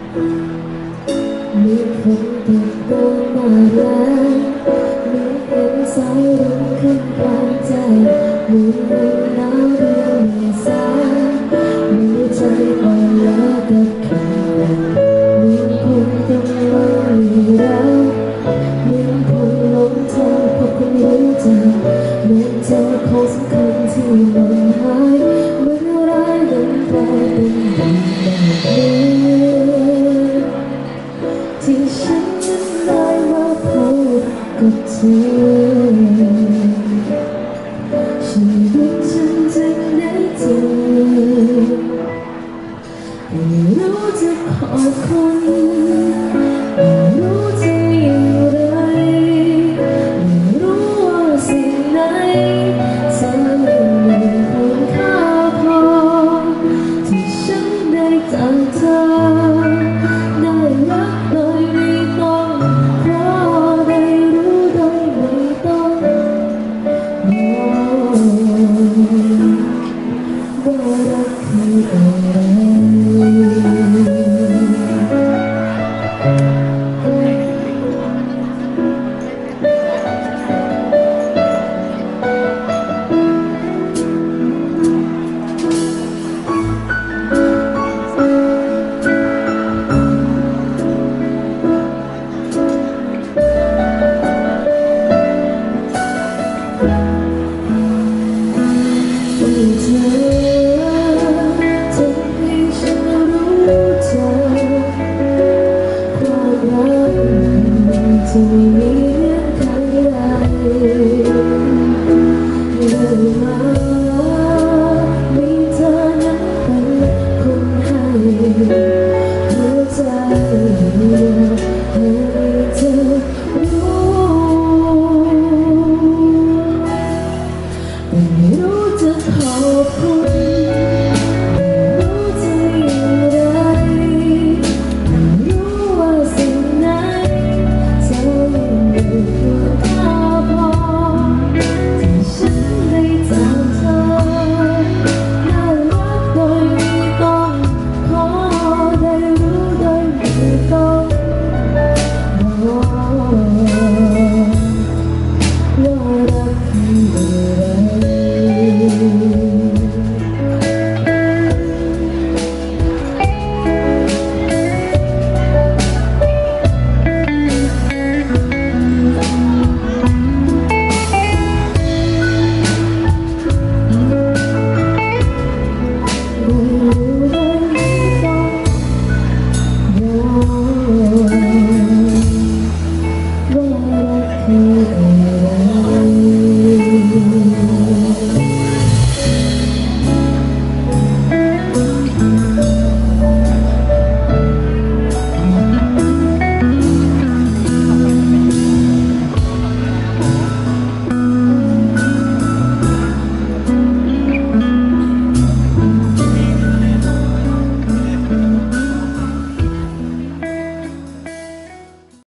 มีคนตะโกนมาแล้วมีเห็นสายลมขึ้นกลางใจมีลมหนาวเดือนเมษามีใจอ่อนล้ากับคำรักมีคนกำลังมีรักมีคนหลงทางพบคนรู้จักเหมือนเจอของสำคัญที่มันหายเมื่อร้ายนั้นกลายเป็นดีแบบนี้ที่ฉันนั้นได้มาพบกับเธอชีวิตฉันจึงได้เจอไม่รู้จะขอบคุณไม่รู้จะอย่างไรไม่รู้ว่าสิ่งไหนจะไม่มีคุณค่าพอที่ฉันได้จากเธอ